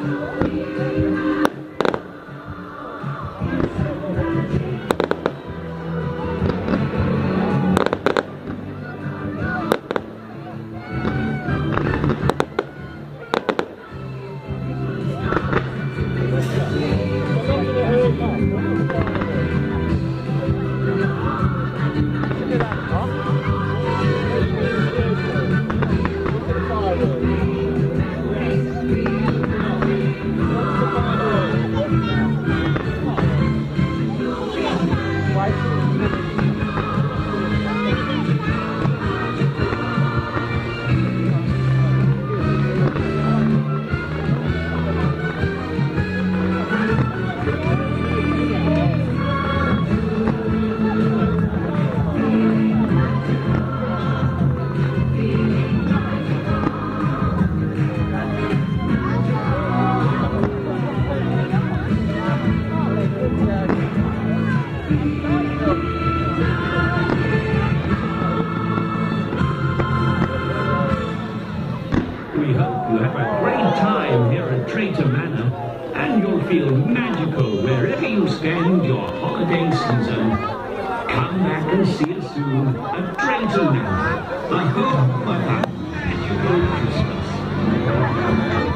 We hope you have a great time here at Traitor Manor, and you'll feel magical wherever you spend your holiday season. Come back and see us soon at Traitor Manor. I hope you have a magical Christmas.